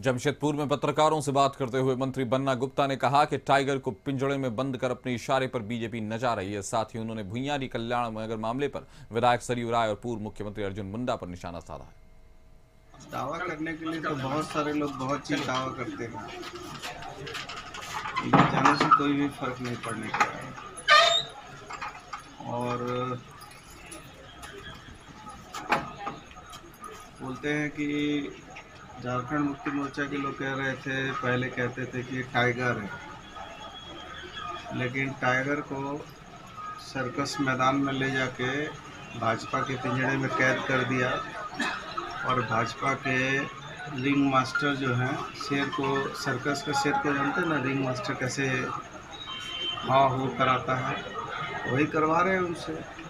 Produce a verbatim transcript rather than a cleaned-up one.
जमशेदपुर में पत्रकारों से बात करते हुए मंत्री बन्ना गुप्ता ने कहा कि टाइगर को पिंजड़े में बंद कर अपने इशारे पर बीजेपी नचा रही है। साथ ही उन्होंने भुइयारी कल्याण नगर मामले पर विधायक सरयू राय और पूर्व मुख्यमंत्री अर्जुन मुंडा पर निशाना साधा है। दावा करने के लिए तो बहुत सारे लोग बहुत चीज दावा करते हैं, ये जाने से कोई भी फर्क नहीं पड़ने का है। और बोलते हैं कि झारखंड मुक्ति मोर्चा के लोग कह रहे थे, पहले कहते थे कि टाइगर है, लेकिन टाइगर को सर्कस मैदान में ले जाके भाजपा के पिंजड़े में कैद कर दिया और भाजपा के रिंग मास्टर जो हैं, शेर को, सर्कस का शेर को जानते हैं ना, रिंग मास्टर कैसे हाँ हो कराता है, वही करवा रहे हैं उनसे।